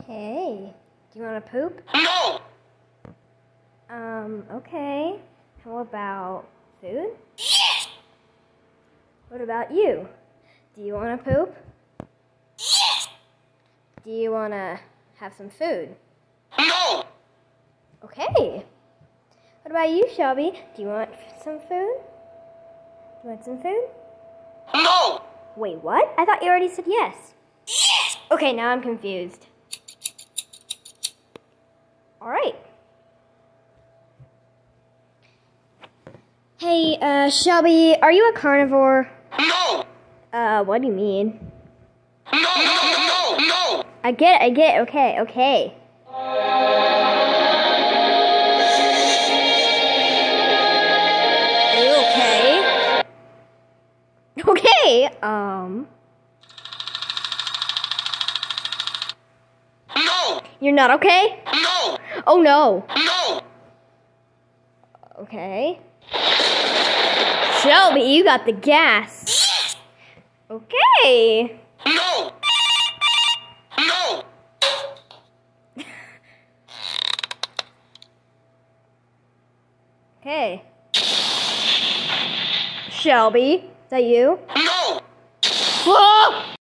Hey, do you want to poop? No! Okay. How about food? Yes! What about you? Do you want to poop? Yes! Do you want to have some food? No! Okay. What about you, Shelby? Do you want some food? Do you want some food? No! Wait, what? I thought you already said yes. Yes! Okay, now I'm confused. All right. Hey, Shelby, are you a carnivore? No! What do you mean? No! I get it, okay. Are you okay? Okay, No! You're not okay? No! Oh no. No! Okay. Shelby, you got the gas. Okay. No! No! Okay. Shelby, is that you? No! Whoa!